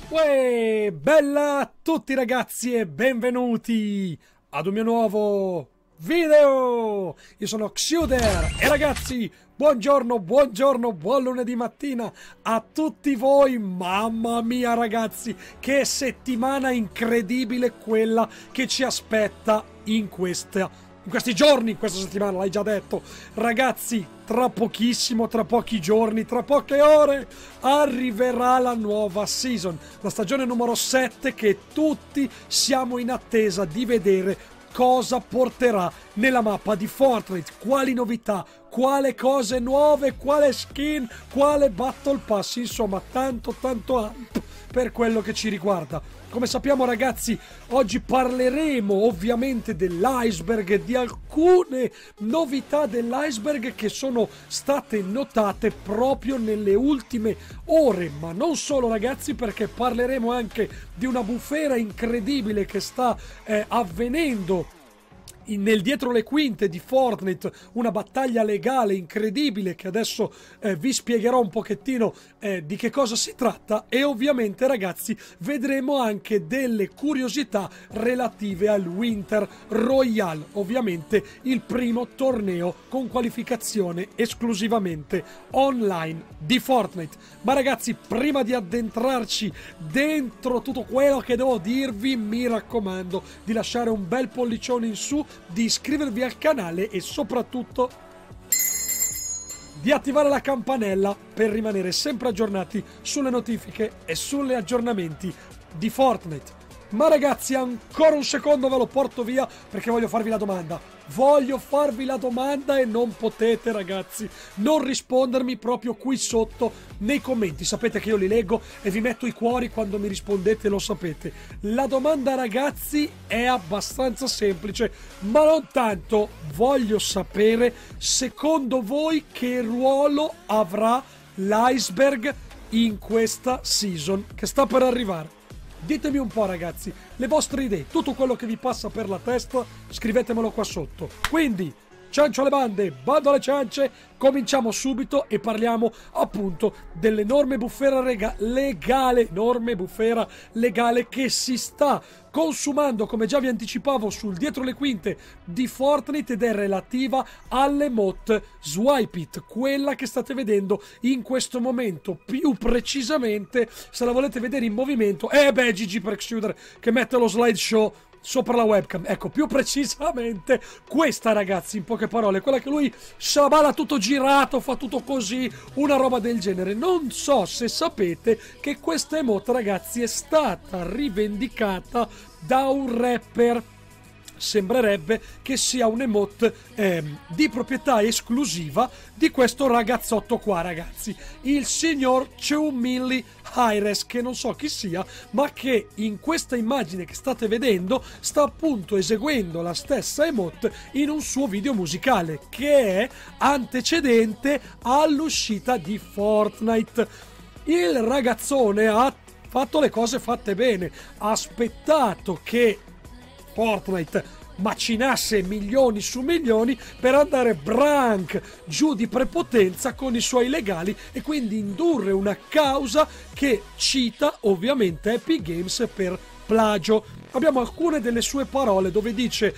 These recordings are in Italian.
Uè, bella a tutti ragazzi e benvenuti ad un mio nuovo video! Io sono Xuder e ragazzi, buongiorno, buon lunedì mattina a tutti voi. Mamma mia ragazzi, che settimana incredibile quella che ci aspetta in questi giorni, in questa settimana, l'hai già detto. Ragazzi, tra pochissimo, tra pochi giorni, tra poche ore, arriverà la nuova season, la stagione numero 7 che tutti siamo in attesa di vedere cosa porterà nella mappa di Fortnite, quali novità, quale cose nuove, quale skin, quale battle pass, insomma tanto hype per quello che ci riguarda. Come sappiamo ragazzi, oggi parleremo ovviamente dell'iceberg, di alcune novità dell'iceberg che sono state notate proprio nelle ultime ore, ma non solo ragazzi, perché parleremo anche di una bufera incredibile che sta avvenendo nel dietro le quinte di Fortnite, una battaglia legale incredibile che adesso vi spiegherò un pochettino di che cosa si tratta, e ovviamente ragazzi vedremo anche delle curiosità relative al Winter Royale, ovviamente il primo torneo con qualificazione esclusivamente online di Fortnite. Ma ragazzi, prima di addentrarci dentro tutto quello che devo dirvi, mi raccomando di lasciare un bel pollicione in su, di iscrivervi al canale e soprattutto di attivare la campanella per rimanere sempre aggiornati sulle notifiche e sugli aggiornamenti di Fortnite. Ma ragazzi, ancora un secondo ve lo porto via perché voglio farvi la domanda. Voglio farvi la domanda e non potete ragazzi non rispondermi proprio qui sotto nei commenti. Sapete che io li leggo e vi metto i cuori quando mi rispondete, lo sapete. La domanda ragazzi è abbastanza semplice, ma non tanto. Voglio sapere secondo voi che ruolo avrà l'iceberg in questa season che sta per arrivare. Ditemi un po' ragazzi, le vostre idee, tutto quello che vi passa per la testa, scrivetemelo qua sotto. Quindi, ciancio alle bande, bando alle ciance, cominciamo subito e parliamo appunto dell'enorme bufera legale che si sta consumando, come già vi anticipavo, sul dietro le quinte di Fortnite, ed è relativa all'emote Swipe It, quella che state vedendo in questo momento. Più precisamente, se la volete vedere in movimento, GG per Xuder che mette lo slideshow sopra la webcam. Ecco, più precisamente questa ragazzi, in poche parole, quella che lui sciabala tutto girato, fa tutto così, una roba del genere. Non so se sapete che questa emote ragazzi è stata rivendicata da un rapper. Sembrerebbe che sia un emote di proprietà esclusiva di questo ragazzotto qua ragazzi, il signor 2 Milli Hyres, che non so chi sia, ma che in questa immagine che state vedendo sta appunto eseguendo la stessa emote in un suo video musicale che è antecedente all'uscita di Fortnite. Il ragazzone ha fatto le cose fatte bene, ha aspettato che Fortnite macinasse milioni su milioni per andare brank giù di prepotenza con i suoi legali e quindi indurre una causa che cita ovviamente Epic Games per plagio. Abbiamo alcune delle sue parole dove dice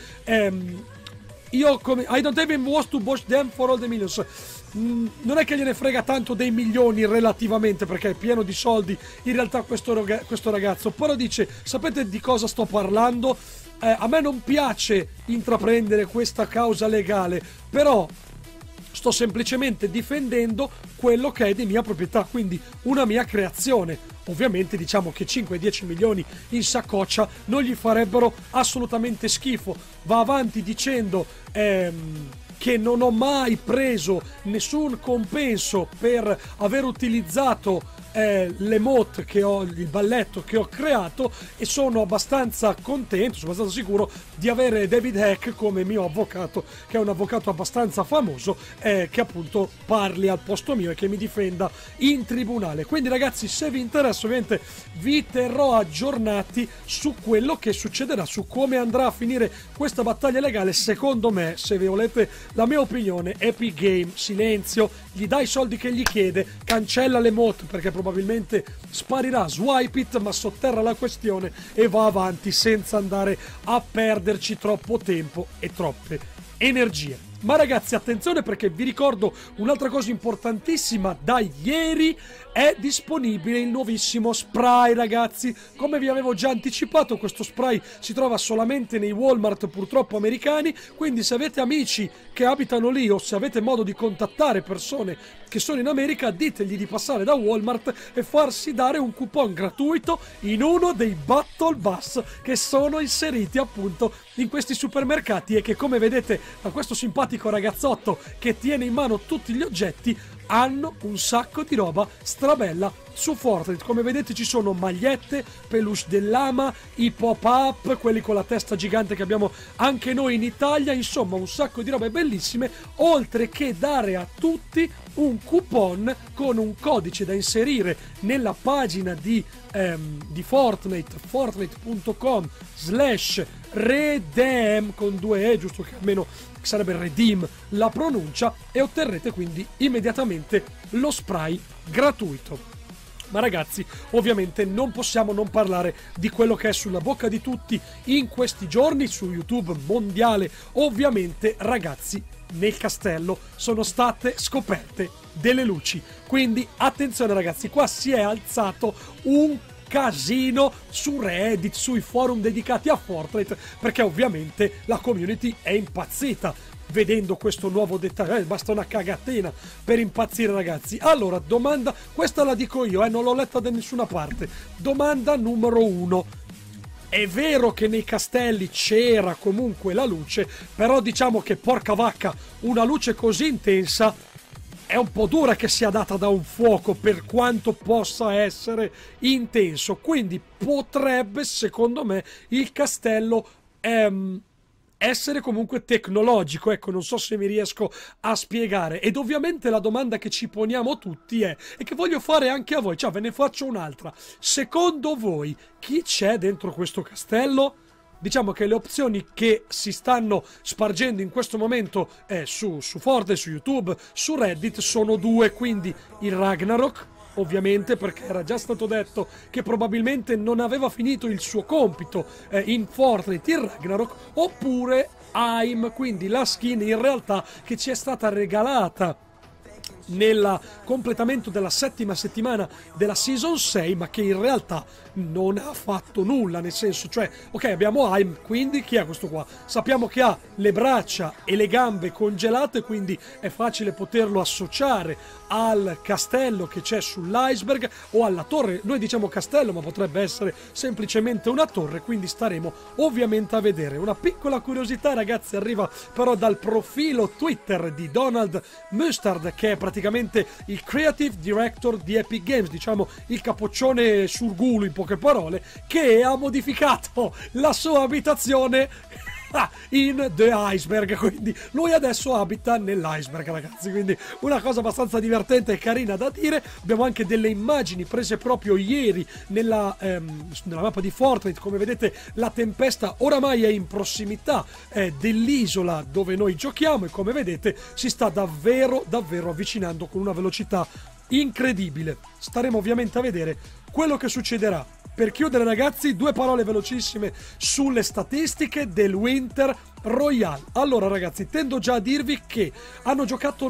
I don't even want to watch them for all the millions. Non è che gliene frega tanto dei milioni relativamente, perché è pieno di soldi in realtà questo ragazzo, però dice: sapete di cosa sto parlando? A me non piace intraprendere questa causa legale, però sto semplicemente difendendo quello che è di mia proprietà, quindi una mia creazione. Ovviamente diciamo che 5-10 milioni in saccoccia non gli farebbero assolutamente schifo. Va avanti dicendo che non ho mai preso nessun compenso per aver utilizzato l'emote che ho, il balletto che ho creato, e sono abbastanza contento, sono abbastanza sicuro di avere David Hack come mio avvocato, che è un avvocato abbastanza famoso, che appunto parli al posto mio e che mi difenda in tribunale. Quindi ragazzi, se vi interessa ovviamente vi terrò aggiornati su quello che succederà, su come andrà a finire questa battaglia legale. Secondo me, se vi volete la mia opinione, Epic Games, silenzio, gli dai i soldi che gli chiede, cancella l'emote perché probabilmente sparirà Swipe It, ma sotterra la questione e va avanti senza andare a perderci troppo tempo e troppe energie. Ma ragazzi, attenzione, perché vi ricordo un'altra cosa importantissima: da ieri è disponibile il nuovissimo spray, ragazzi. Come vi avevo già anticipato, questo spray si trova solamente nei Walmart, purtroppo americani, quindi se avete amici che abitano lì o se avete modo di contattare persone che sono in America, ditegli di passare da Walmart e farsi dare un coupon gratuito in uno dei Battle Bus che sono inseriti appunto in questi supermercati e che, come vedete da questo simpatico ragazzotto che tiene in mano tutti gli oggetti, hanno un sacco di roba strabella su Fortnite. Come vedete ci sono magliette, peluche dell'ama, i pop-up, quelli con la testa gigante che abbiamo anche noi in Italia, insomma un sacco di robe bellissime, oltre che dare a tutti un coupon con un codice da inserire nella pagina di Fortnite, fortnite.com/redeem con 2 E, giusto che almeno sarebbe redeem la pronuncia, e otterrete quindi immediatamente lo spray gratuito. Ma ragazzi, ovviamente non possiamo non parlare di quello che è sulla bocca di tutti in questi giorni su YouTube mondiale. Ovviamente, ragazzi, nel castello sono state scoperte delle luci. Quindi attenzione ragazzi, qua si è alzato un casino su Reddit, sui forum dedicati a Fortnite, perché ovviamente la community è impazzita vedendo questo nuovo dettaglio. Basta una cagatina per impazzire, ragazzi. Allora, domanda, questa la dico io, non l'ho letta da nessuna parte. Domanda numero 1: è vero che nei castelli c'era comunque la luce, però diciamo che, porca vacca, una luce così intensa è un po' dura che sia data da un fuoco, per quanto possa essere intenso. Quindi potrebbe, secondo me, il castello essere comunque tecnologico. Ecco, non so se mi riesco a spiegare. Ed ovviamente la domanda che ci poniamo tutti è, e che voglio fare anche a voi, cioè ve ne faccio un'altra: secondo voi chi c'è dentro questo castello? Diciamo che le opzioni che si stanno spargendo in questo momento su Fortnite, su YouTube, su Reddit sono 2, quindi il Ragnarok, ovviamente, perché era già stato detto che probabilmente non aveva finito il suo compito in Fortnite il Ragnarok, oppure AIM, quindi la skin in realtà che ci è stata regalata nel completamento della 7ª settimana della Season 6, ma che in realtà non ha fatto nulla, nel senso, cioè, ok, abbiamo AIM, quindi chi è questo qua? Sappiamo che ha le braccia e le gambe congelate, quindi è facile poterlo associare al castello che c'è sull'iceberg o alla torre. Noi diciamo castello, ma potrebbe essere semplicemente una torre, quindi staremo ovviamente a vedere. Una piccola curiosità, ragazzi, arriva però dal profilo Twitter di Donald Mustard, che è praticamente il creative director di Epic Games, diciamo il capoccione surgulu in poche parole, che ha modificato la sua abitazione in The Iceberg, quindi lui adesso abita nell'iceberg, ragazzi, quindi una cosa abbastanza divertente e carina da dire. Abbiamo anche delle immagini prese proprio ieri nella mappa di Fortnite. Come vedete, la tempesta oramai è in prossimità dell'isola dove noi giochiamo e, come vedete, si sta davvero avvicinando con una velocità incredibile. Staremo ovviamente a vedere quello che succederà. Per chiudere, ragazzi, 2 parole velocissime sulle statistiche del Winter Royale. Allora, ragazzi, tendo già a dirvi che hanno giocato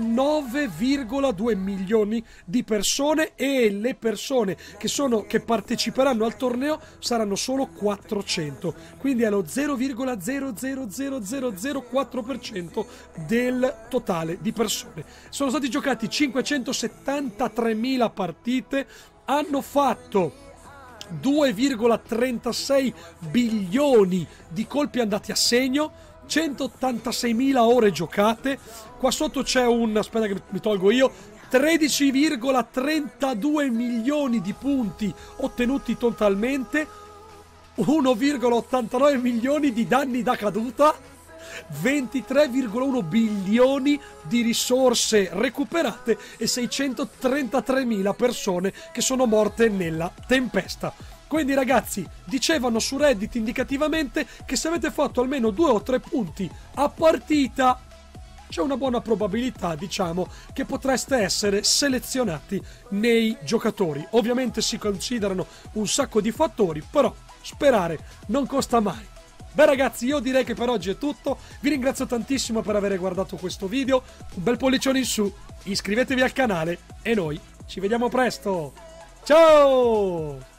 9,2 milioni di persone e le persone che parteciperanno al torneo saranno solo 400, quindi è lo 0,00004% del totale di persone. Sono stati giocati 573.000 partite, hanno fatto 2,36 bilioni di colpi andati a segno, 186.000 ore giocate. Qua sotto c'è aspetta che mi tolgo io, 13,32 milioni di punti ottenuti totalmente, 1,89 milioni di danni da caduta, 23,1 bilioni di risorse recuperate e 633.000 persone che sono morte nella tempesta. Quindi, ragazzi, dicevano su Reddit indicativamente che se avete fatto almeno 2 o 3 punti a partita c'è una buona probabilità, diciamo, che potreste essere selezionati nei giocatori. Ovviamente si considerano un sacco di fattori, però sperare non costa mai. Beh ragazzi, io direi che per oggi è tutto, vi ringrazio tantissimo per aver guardato questo video, un bel pollicione in su, iscrivetevi al canale e noi ci vediamo presto, ciao!